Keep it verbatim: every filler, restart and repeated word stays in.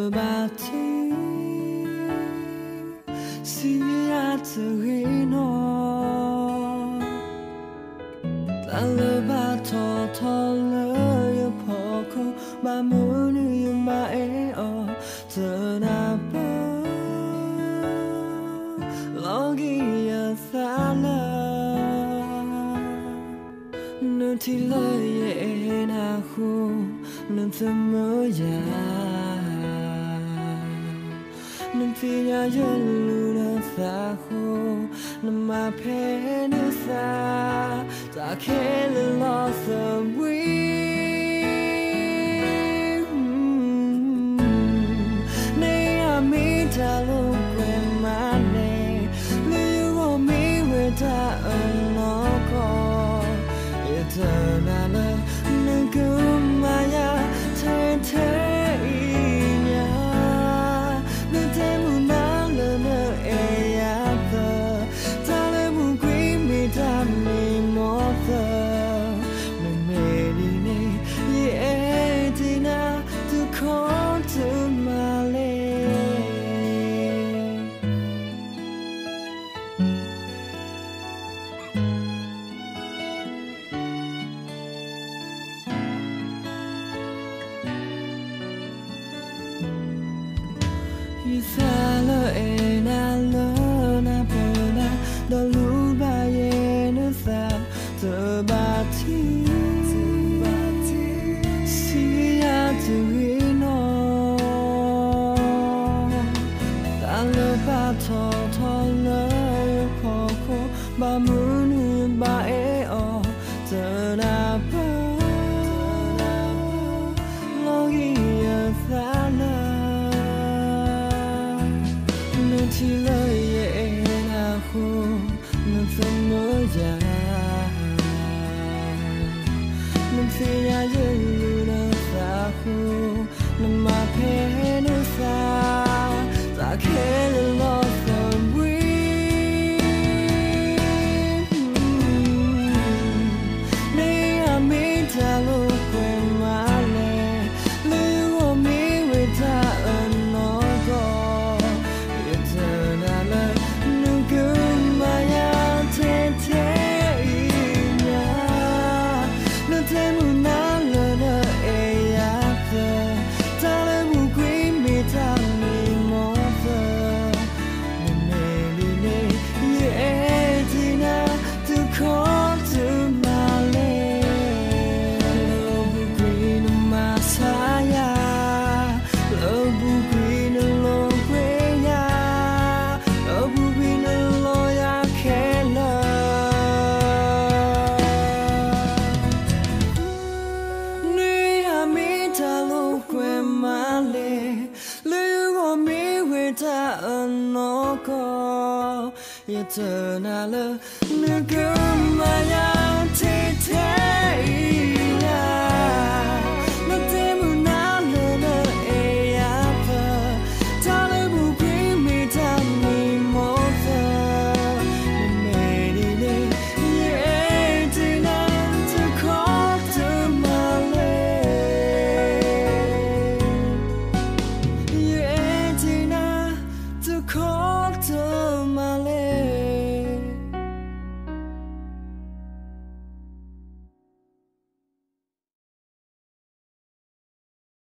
ba thi si ya tui no ta le ba tho tho le yo po ko ba mu nu yo ma e o ta na ba logi ya sa la nu ti le ye na hu nu ta mo ya nu ti ya yo lu na sa hu nu ma pe nu sa ta ke le lo sa wi ne a mi ta lo kwe ma ne lu yo mi we ta no ko ta na la nu ku ma ya te te nya nu te mu na le ne e ya ta ta le mu gwi mi ta mi mo ta me me ni ne ye e ti na tu ko tu ma le sa lo e na lo na po na do lu ba ye no sa to ba ti si ya tu no ta lo ba tho tho lo po ko ba mu nu ba e o ta na ba lo gi ya sa la ti le ye na hu nu fa mo ya nu fi ya ye lu na sa hu nu ma pe nu sa ta ke le lo sa wi ne a mi ta lo kwe ma le lu o mi we ta no go Eternal, nu ku ma ya te te.